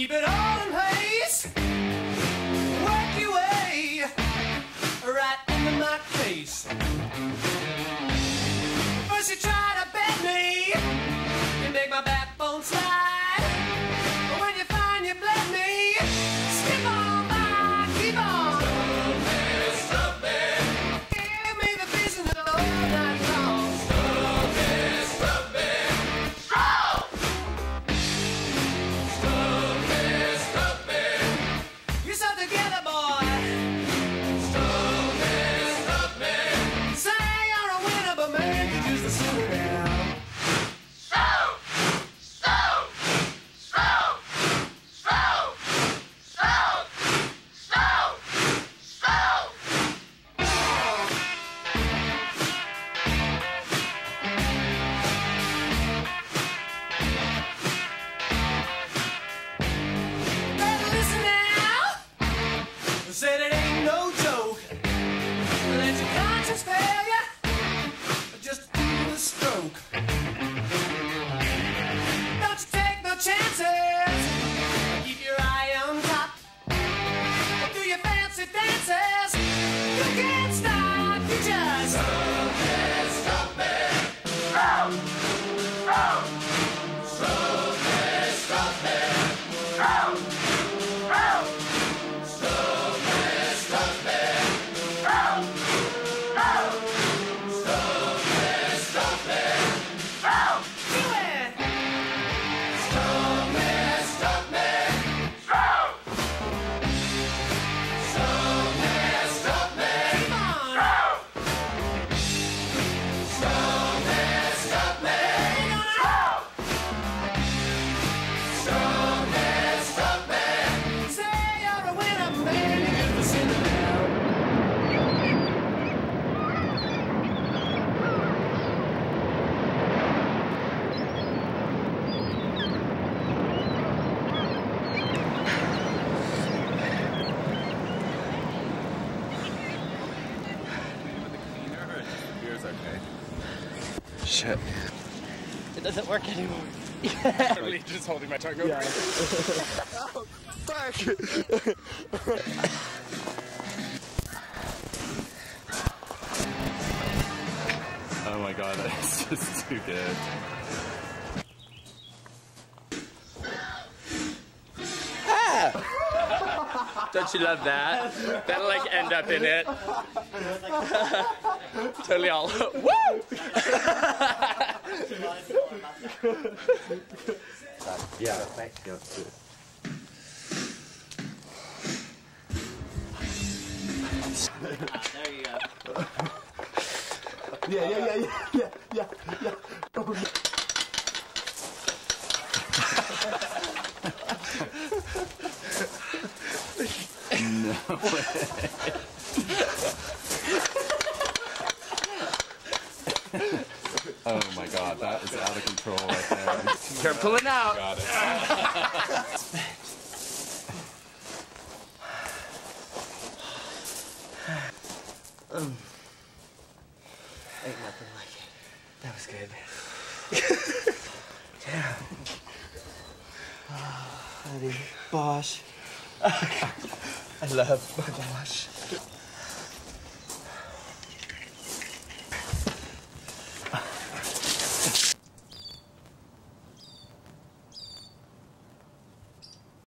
Keep it all in place. Work your way right into my case. First you try to bend me, you make my backbone slide. But when you find you bled me, skip on by, keep on. Stop it. Give me the vision all night long. Stop it, stop it. Stop! Stop it, stop it. You stuck together, boy. Stop it, stop it. Say you're a winner, but man, you're just a sinner now. Said it ain't no joke. Let your conscience fail you. Just do the stroke. Don't you take no chances. Keep your eye on top. Do your fancy dances. You can't stop. You just stop it, stop it. Stop, stop, stop it, stop it. Stop, stop. Shit. It doesn't work anymore. Literally just holding my tongue over. Yeah. Oh, fuck! Oh my god, that's just too good. Don't you love that? That'll like end up in it. Totally all woo! Yeah, thank you. There you go. Yeah. No way. Oh my god, that is out of control right there. You're pulling out. Got it. Ain't nothing like it. That was good. Damn. Oh, buddy. Bosch. I love my Bosch.